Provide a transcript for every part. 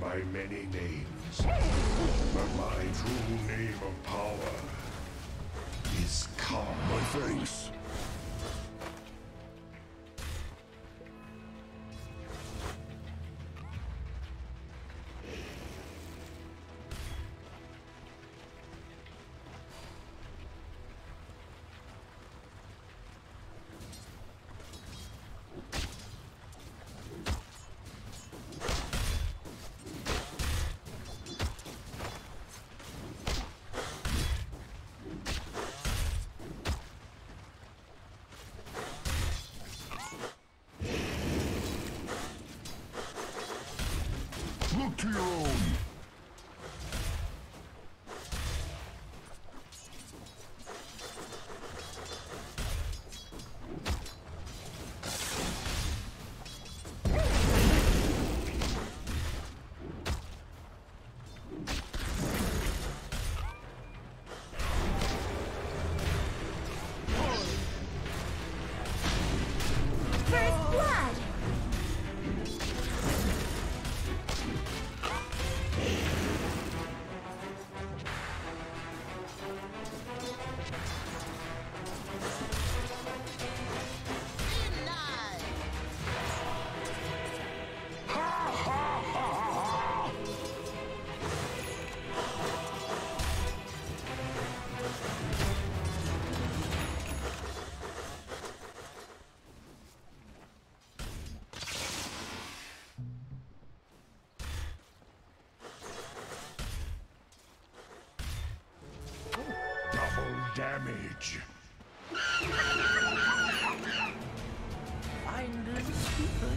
by many names, but my true name of power is Khan. My thanks. Look to your own. First blood! Double damage. Finding keepers.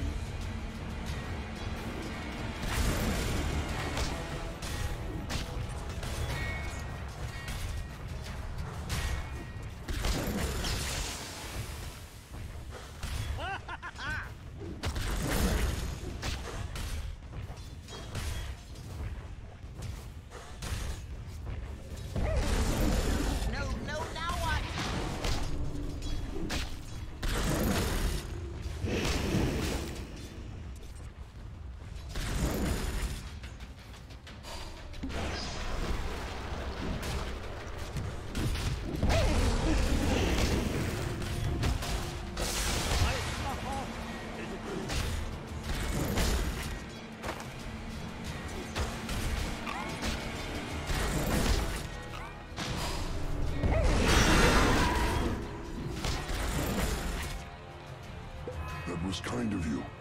That was kind of you.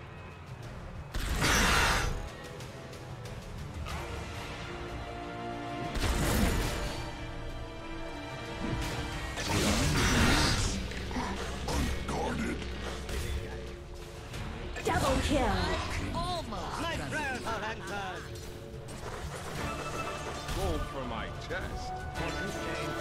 Unguarded. Double kill! My prayers are answered. Gold for my chest.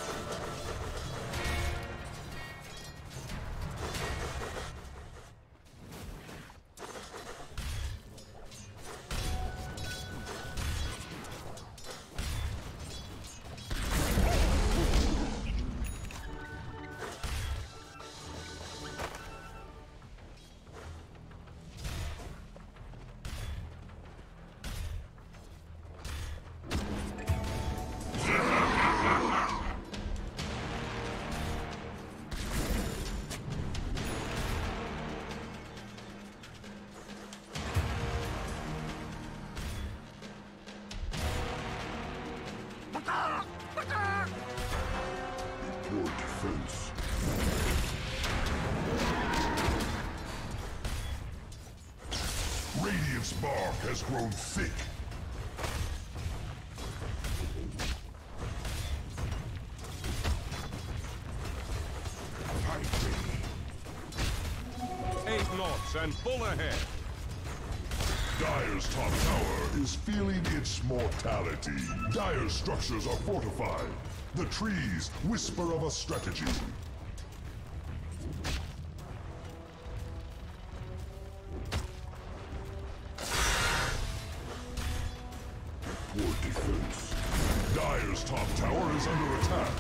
Poor defense. Radiant's bark has grown thick. Fight me. 8 knots and full ahead. Dire's top tower is feeling its mortality. Dire's structures are fortified. The trees whisper of a strategy. Poor defense. Dire's top tower is under attack.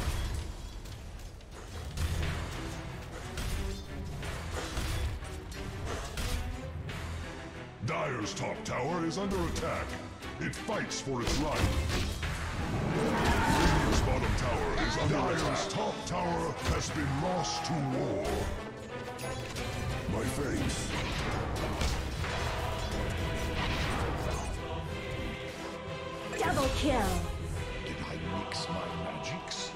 Dire's top tower is under attack. It fights for its life. Radiant's bottom tower is under attack. Dire's top tower has been lost to war. My thanks. Double kill. Did I mix my magics?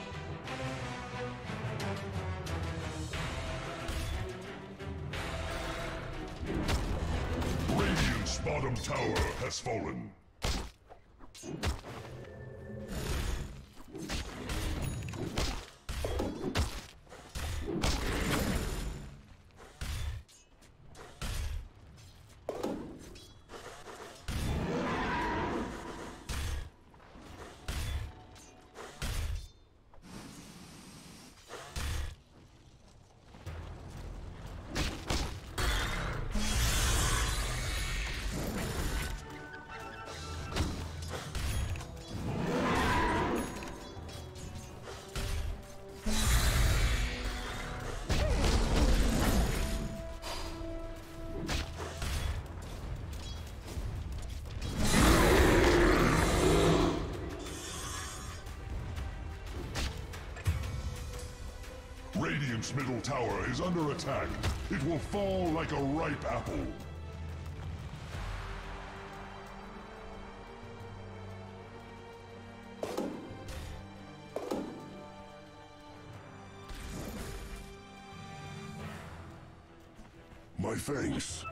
Radiant's bottom tower has fallen. Radiant's middle tower is under attack. It will fall like a ripe apple. My thanks.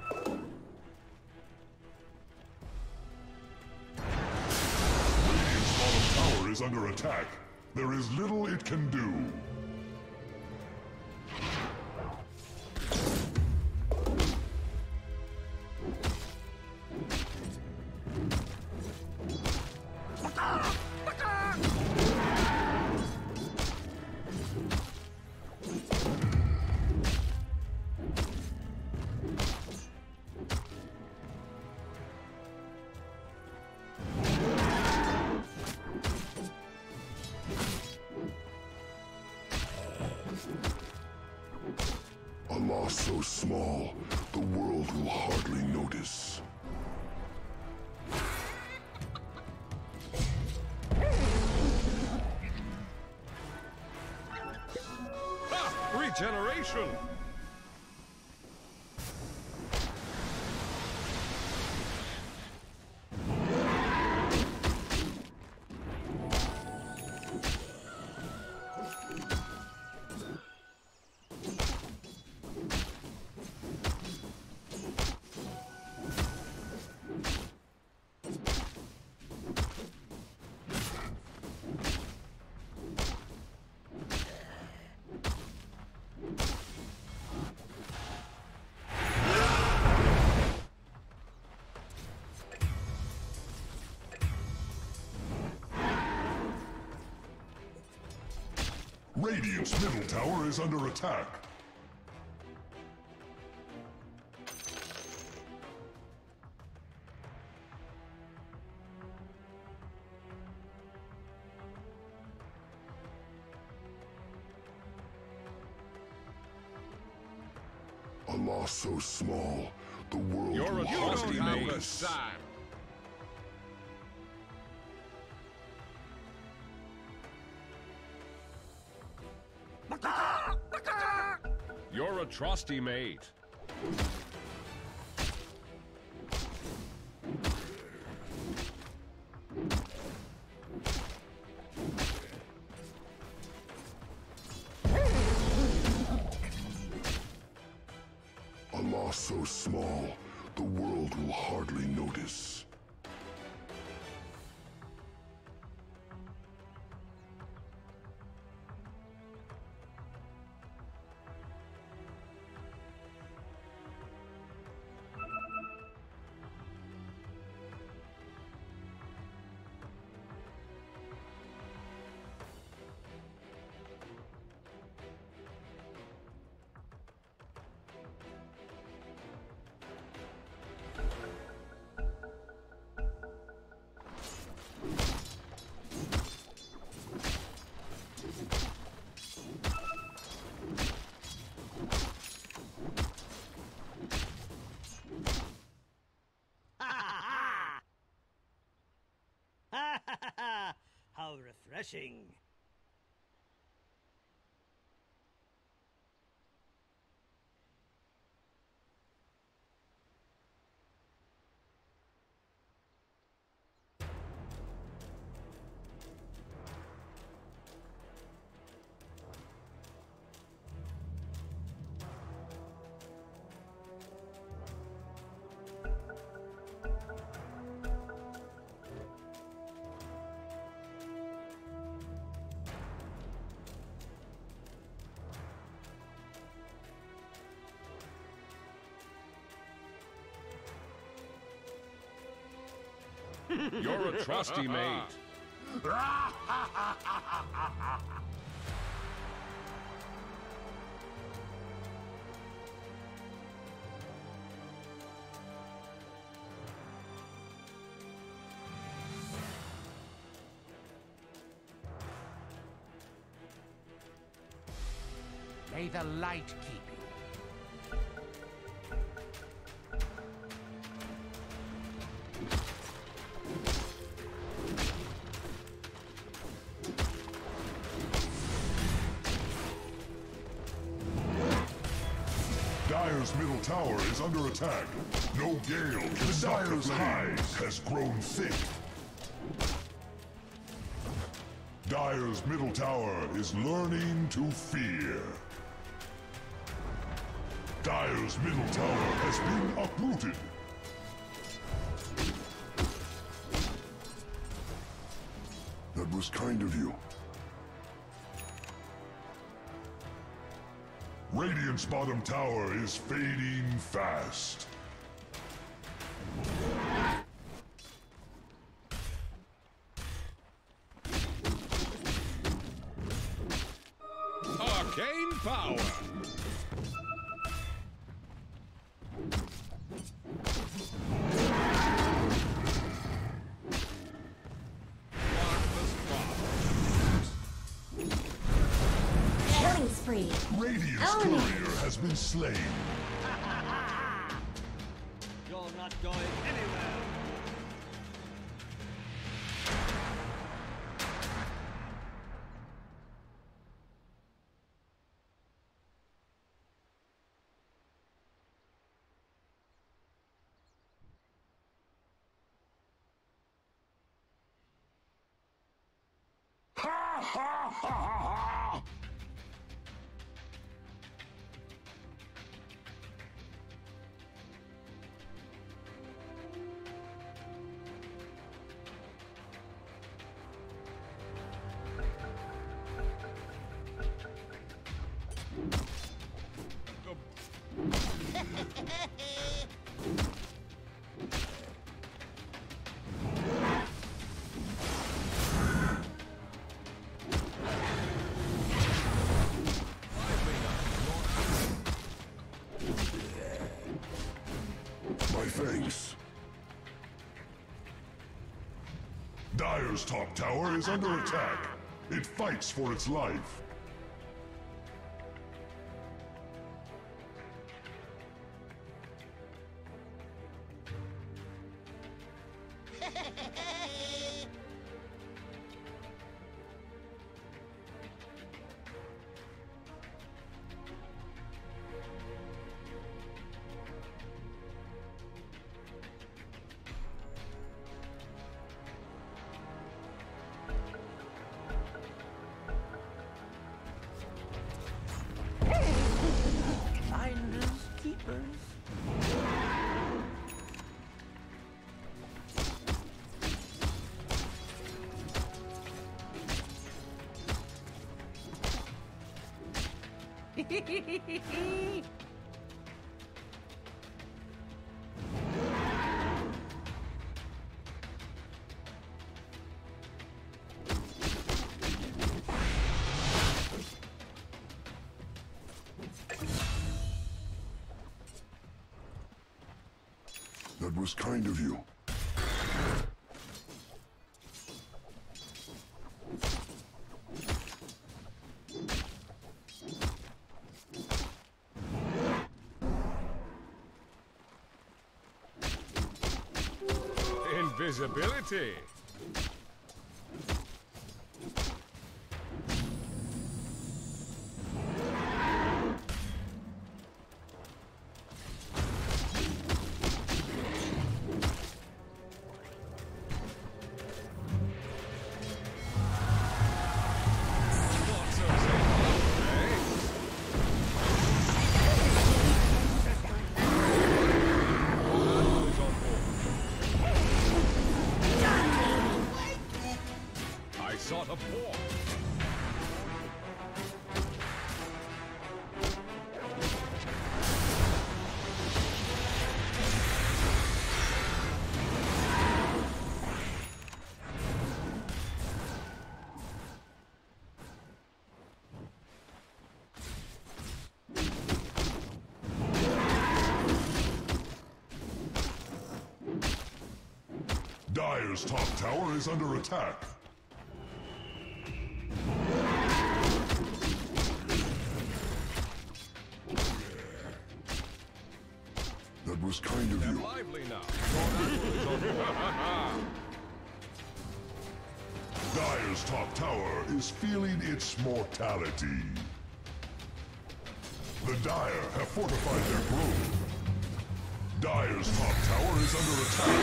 Radiant's bottom tower is under attack. There is little it can do. A loss so small, the world will hardly notice. Ha! Regeneration! Radiant's middle tower is under attack. A loss so small, the world You're will a hardly trusty mate. notice. You're a trusty mate. A loss so small, the world will hardly notice. refreshing. You're a trusty mate. May the light keep you. Dire's middle tower is under attack. No gale can stop the hide has grown thick. Dire's middle tower is learning to fear. Dire's middle tower has been uprooted. That was kind of you. Radiant's bottom tower is fading fast. Arcane power. Killing spree. Radiant's courier has been slain. You're not going anywhere. Ha ha ha ha ha! My thanks. Dire's top tower is under attack. It fights for its life. Finders keepers. That was kind of you. Invisibility. Dire's top tower is under attack. That was kind of Step you. lively now. Your admiral is on board. Dire's top tower is feeling its mortality. The Dire have fortified their grove. Dire's top tower is under attack.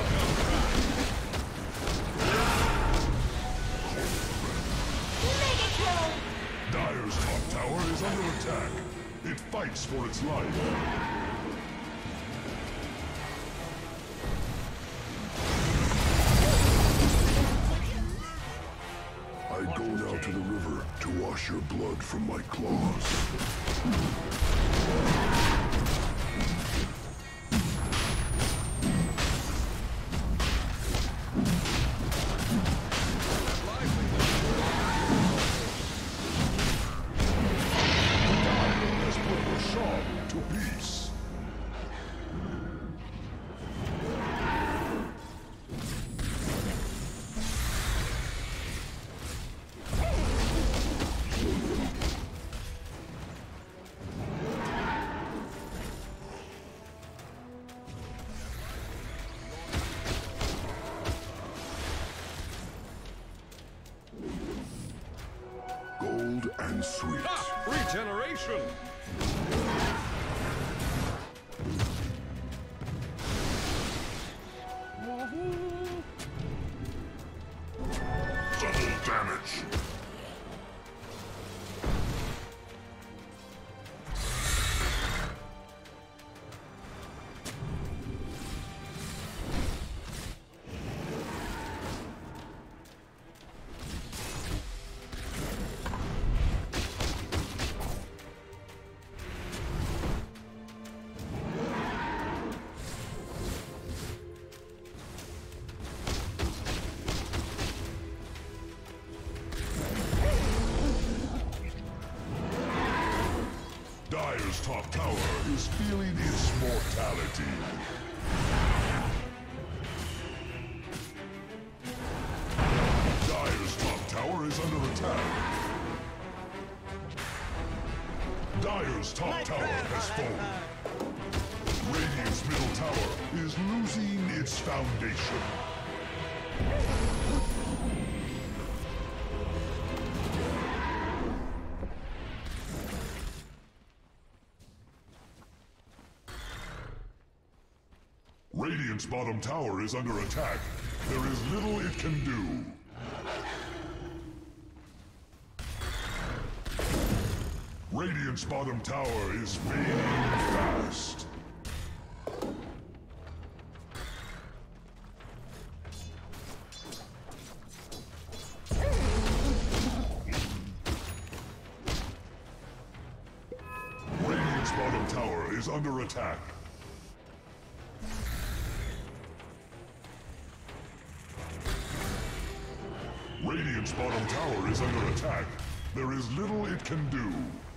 Mega kill! Dire's top tower is under attack. It fights for its life. I'd go now to the river to wash your blood from my claws. Has put Rashad to peace. Gold and sweet. Ha! Regeneration! Double damage. Dire's top tower is feeling its mortality. Dire's top tower is under attack. Dire's top tower has fallen. Radiant's middle tower is losing its foundation. Radiant's bottom tower is under attack. There is little it can do. Radiant's bottom tower is fading fast. Radiant's bottom tower is under attack. Radiant's bottom tower is under attack. There is little it can do.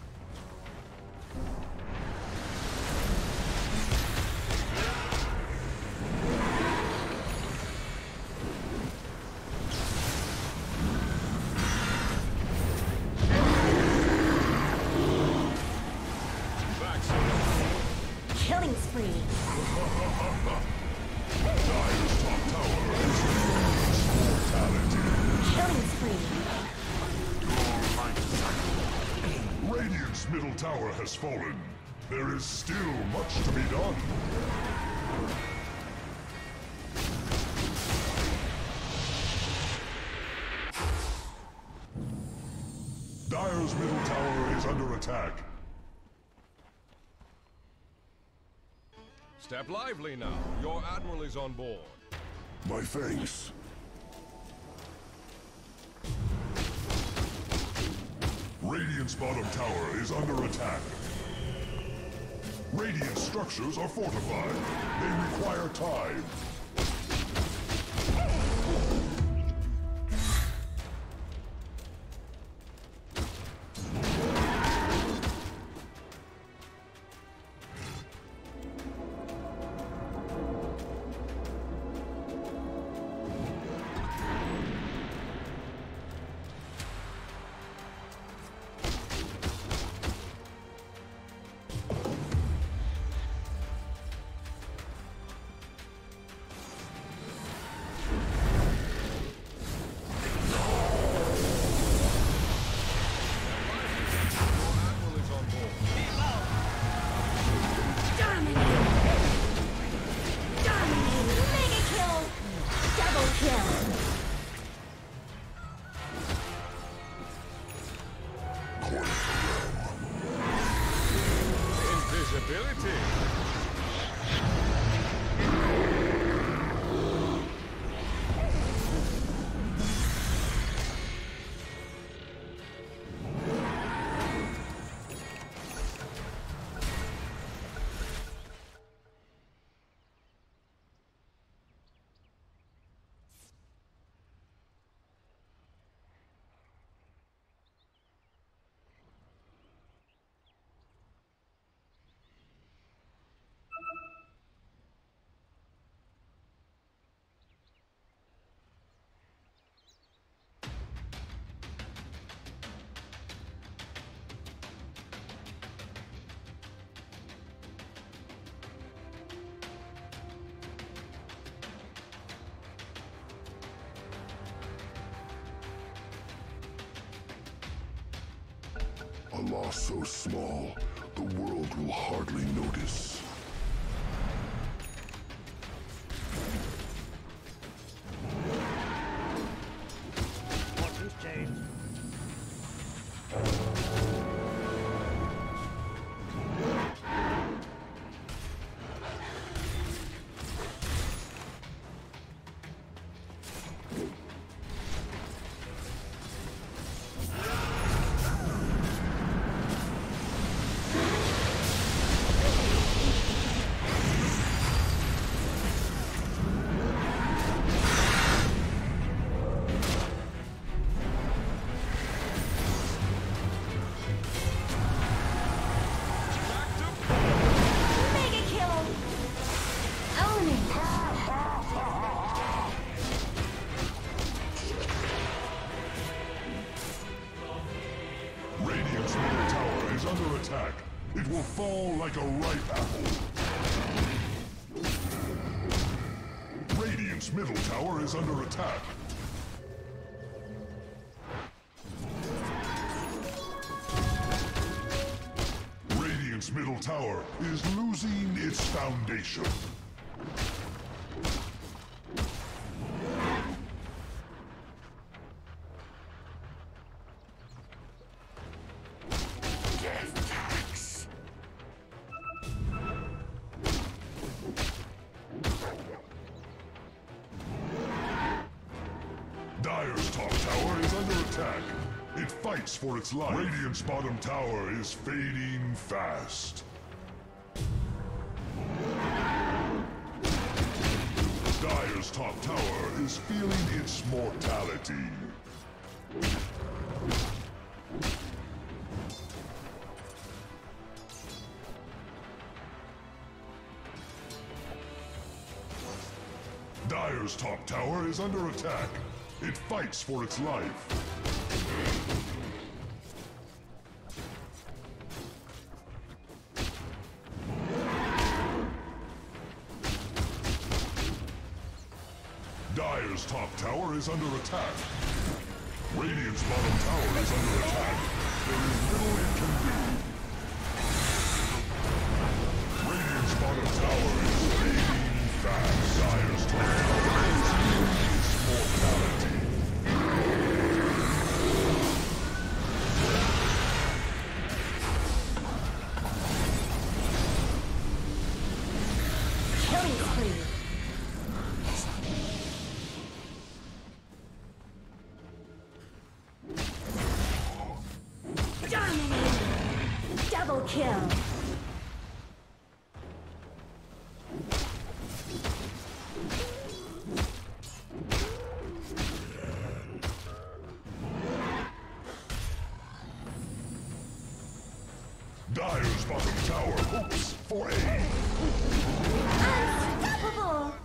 Killing spree! Dire's top tower is mortality. Killing spree! Radiant's middle tower has fallen. There is still much to be done. Dire's middle tower is under attack. Step lively now. Your admiral is on board. My thanks. Radiant's bottom tower is under attack. Radiant structures are fortified. They require time. loss so small, the world will hardly notice. Fortune's changed. Mega kill! Own it! Radiant's middle tower is under attack. It will fall like a ripe apple. Radiant's middle tower is under attack. Radiant's middle tower is losing its foundation. Dire's top tower is under attack. It fights for its life. Radiant's bottom tower is fading fast. Dire's top tower is feeling its mortality. Dire's top tower is under attack. It fights for its life. Dire's top tower is under attack. Radiant's bottom tower is under attack. There is little it can do. Radiant's bottom tower is fading fast. Dire's top tower is losing its mortality. Killing spree! Dominating! Double kill! Dire's bottom tower hopes for aid. Unstoppable!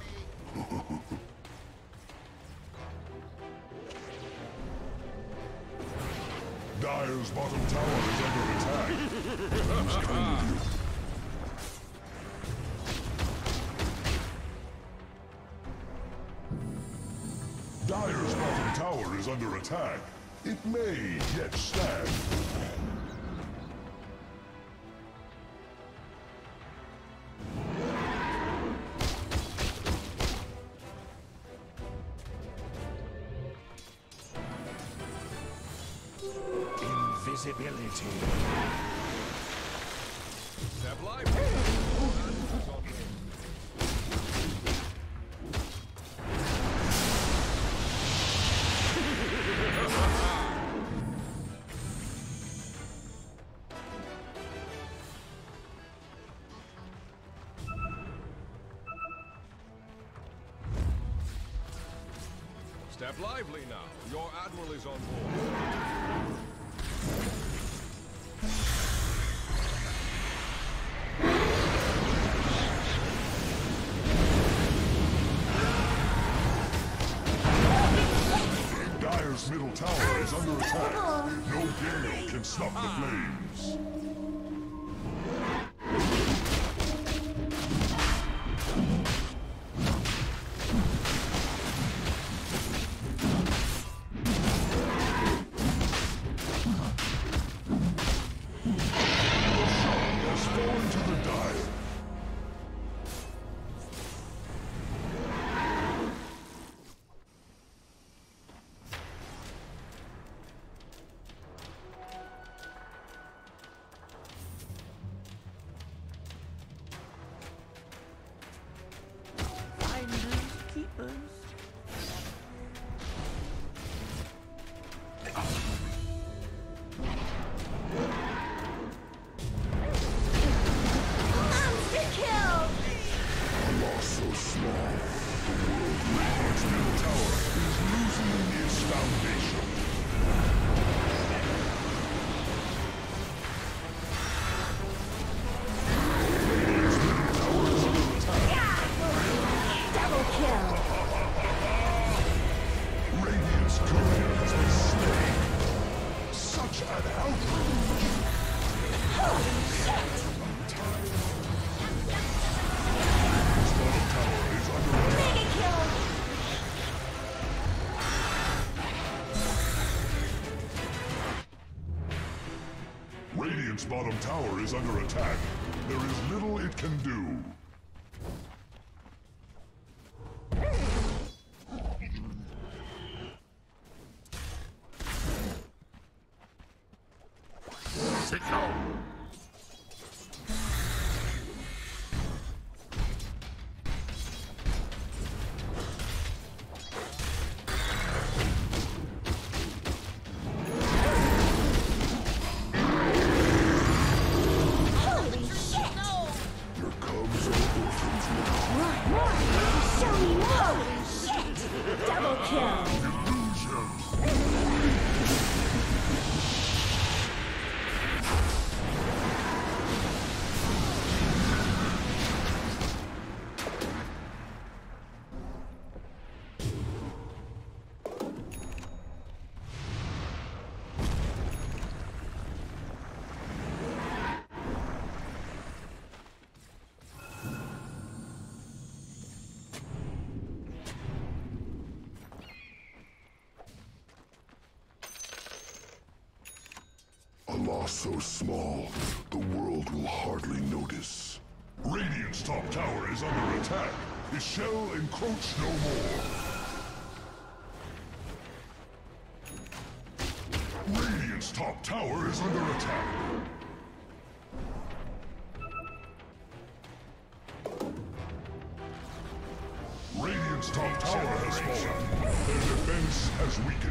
Dire's bottom tower is under attack. Who's kind of you? Dire's bottom tower is under attack. It may yet stand. Invisibility. Step lively. Your admiral is on board. Step lively now. Your admiral is on board. Dire's middle tower is under attack. No gale can stop the flames. keepers. Monster kill! A loss so small, Radiant's middle tower is losing its foundation. Radiant's middle tower is under attack. Double kill! Radiant's courier has been slain. Such an outrage! Holy shit! Radiant's bottom tower is under attack. Mega kill! Radiant's bottom tower is under attack. There is little it can do. signal. Holy shit! Your cubs are orphans now. More! Show me more! Holy shit! Double kill! A loss so small, the world will hardly notice. Radiant's top tower is under attack. It shall encroach no more. Radiant's top tower is under attack. Radiant's top tower has fallen. Their defense has weakened.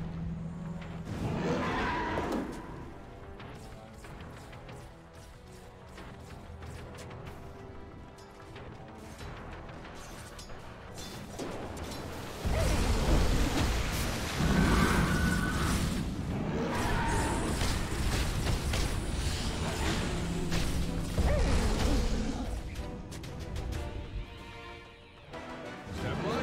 Stand by.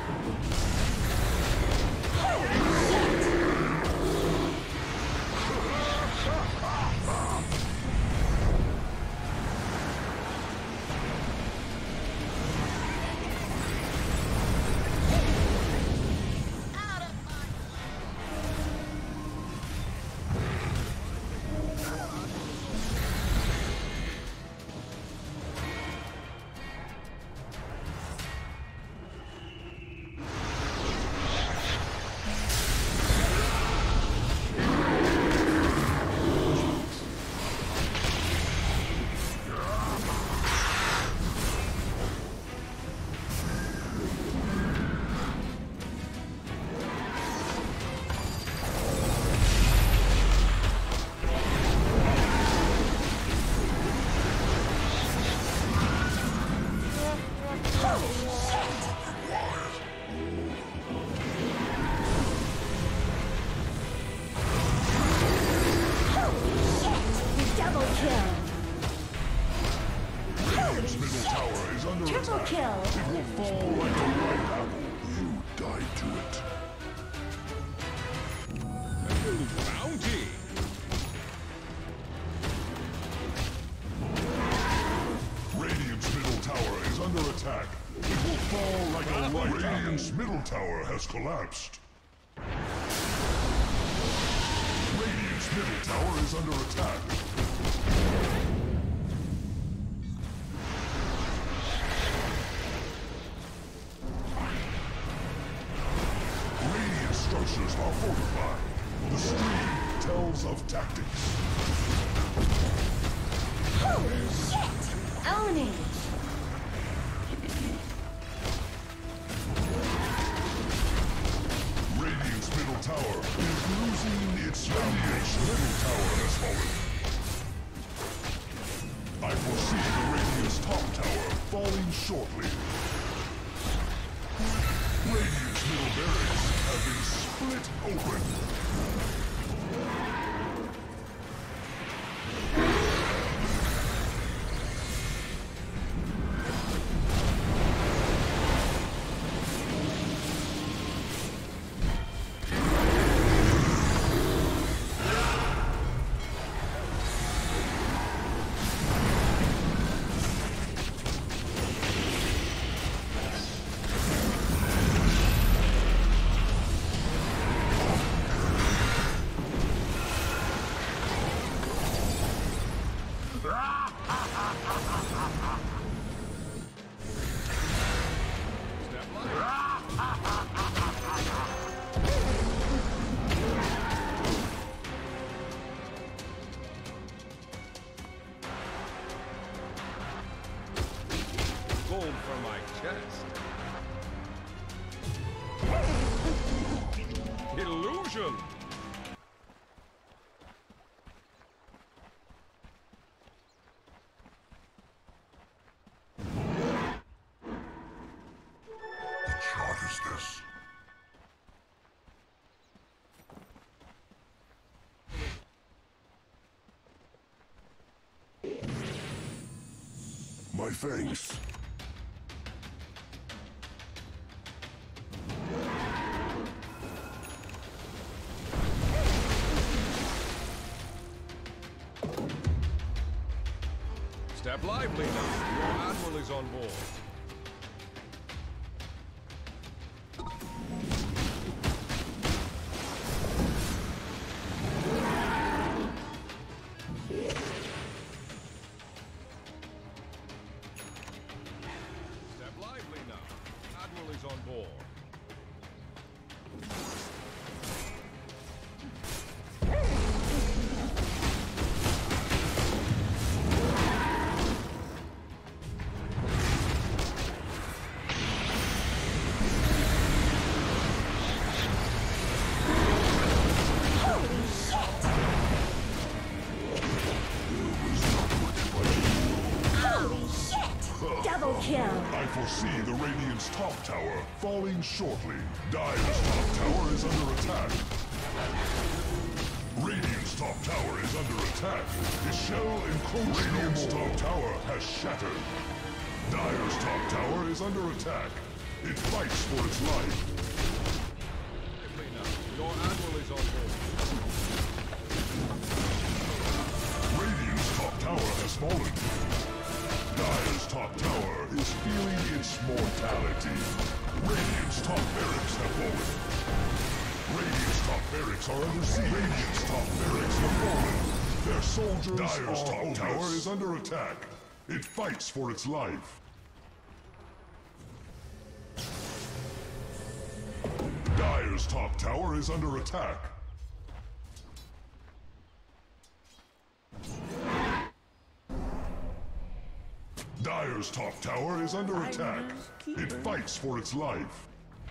Double kill! Radiant's middle tower is under Triple attack. kill! It will fall like a ripe apple. You died to it. Bounty. Radiant's middle tower is under attack. It will fall like a ripe apple. Radiant's middle tower has collapsed. Radiant's middle tower is under attack. Radiant structures are fortified. The stream tells of tactics. Holy shit! Own it! shortly. Radiant's middle barracks have been split open. Gold for my chest. Illusion! What shot is this? My thanks. Step lively now. Your admiral is on board. Step lively now. Admiral is on board. Double kill. I foresee the Radiant's top tower falling shortly. Dire's top tower is under attack. Radiant's top tower is under attack. The shell encroached. Radiant's top tower has shattered. Dire's top tower is under attack. It fights for its life. Lively now. Your admiral is on board. Radiant's top tower has fallen. Dire's top tower is feeling its mortality. Radiant's top barracks have fallen. Radiant's top barracks are under siege. Radiant's top barracks have fallen. Their soldiers Dire's top tower is under attack. It fights for its life. Dire's top tower is under attack. Dire's top tower is under attack. It fights for its life.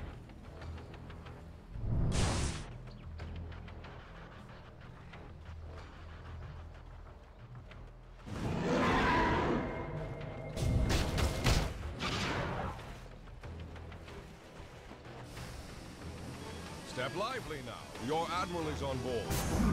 Step lively now. Your admiral is on board.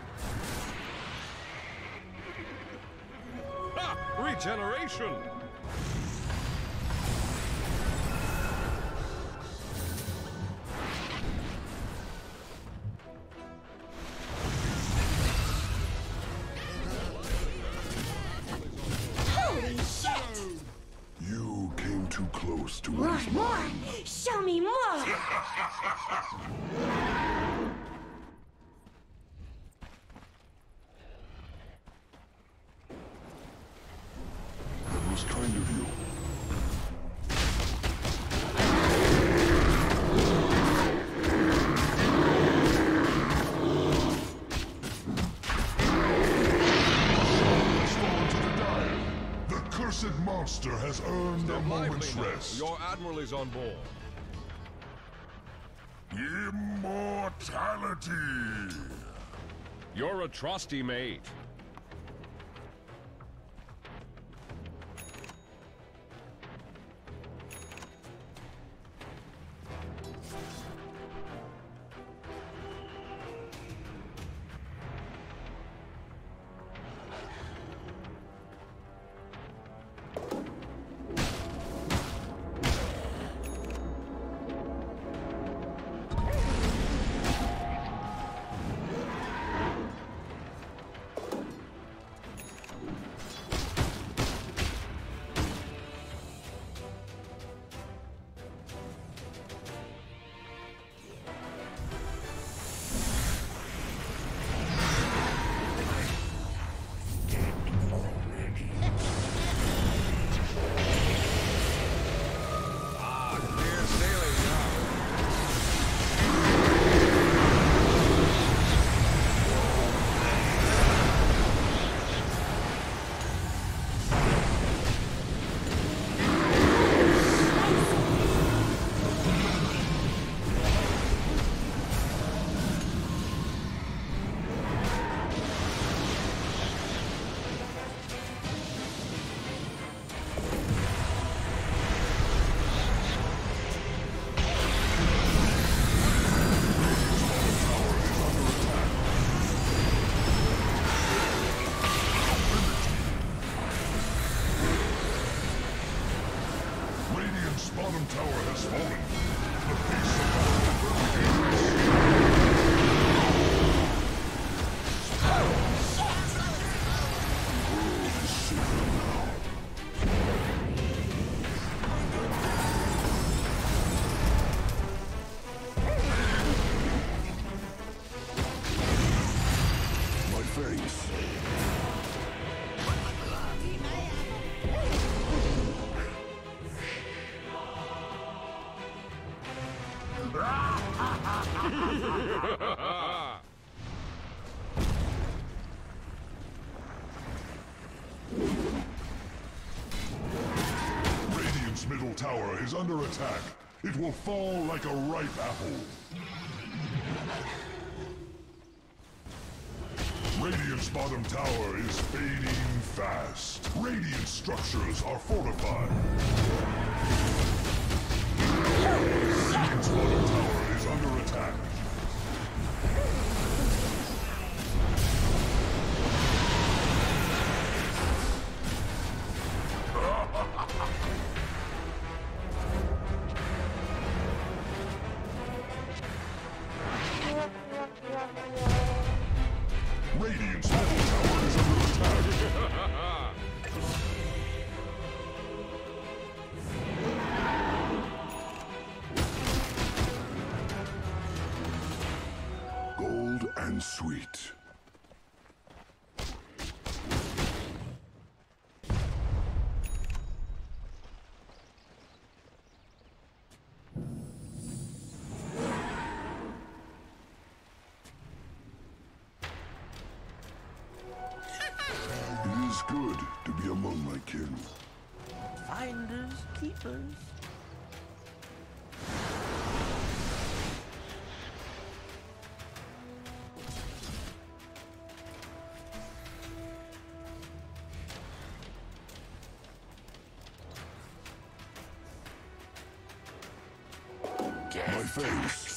Regeneration! close to More, what is more! mine. Show me more! That was kind of you. Cursed monster has earned a moment's Lively now. rest. Your admiral is on board. Immortality! You're a trusty mate. bottom tower has fallen. The pace of battle is My face. Radiant's middle tower is under attack. It will fall like a ripe apple. Radiant's bottom tower is fading fast. Radiant structures are fortified. Radiant's bottom tower is under attack. Radiant's middle tower is under attack. Gold and sweet. It is good to be among my kin. Finders, keepers. My face.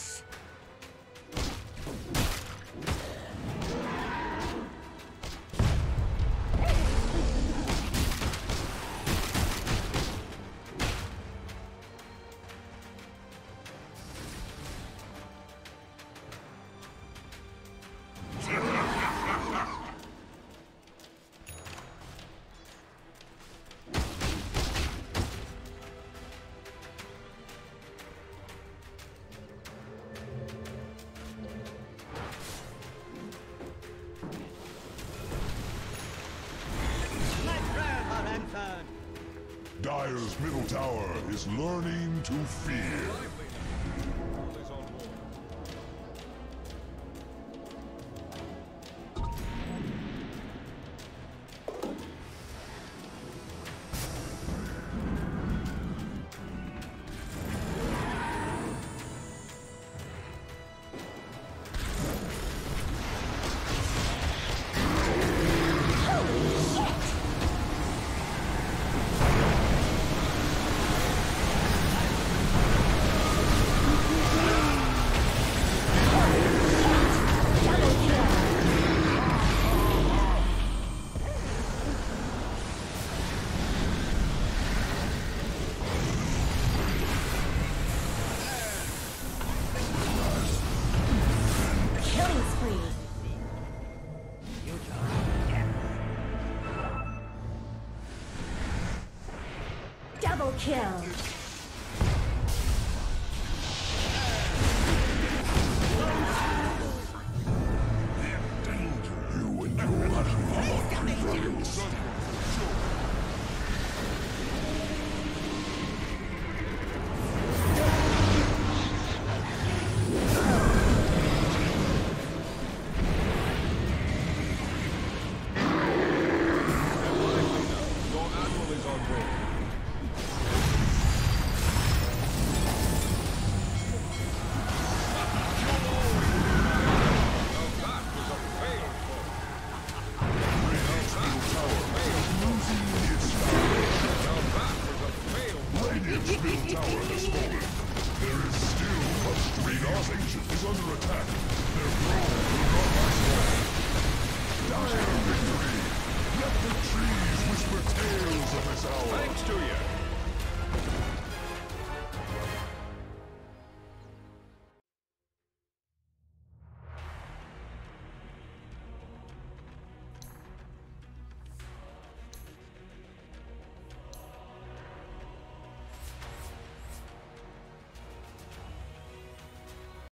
Dire's middle tower is learning to fear. Lively now. All is on board. Killing spree. Double kill. You and your prevails. Your admiral is on board. Now that was a failed fall. Now that was a failed fall. Radiant's middle tower has fallen. There is still much to be lost. Ancient is under attack. Their throne will not last long. Dire victory! Let the trees whisper tales of this hour. Thanks to you.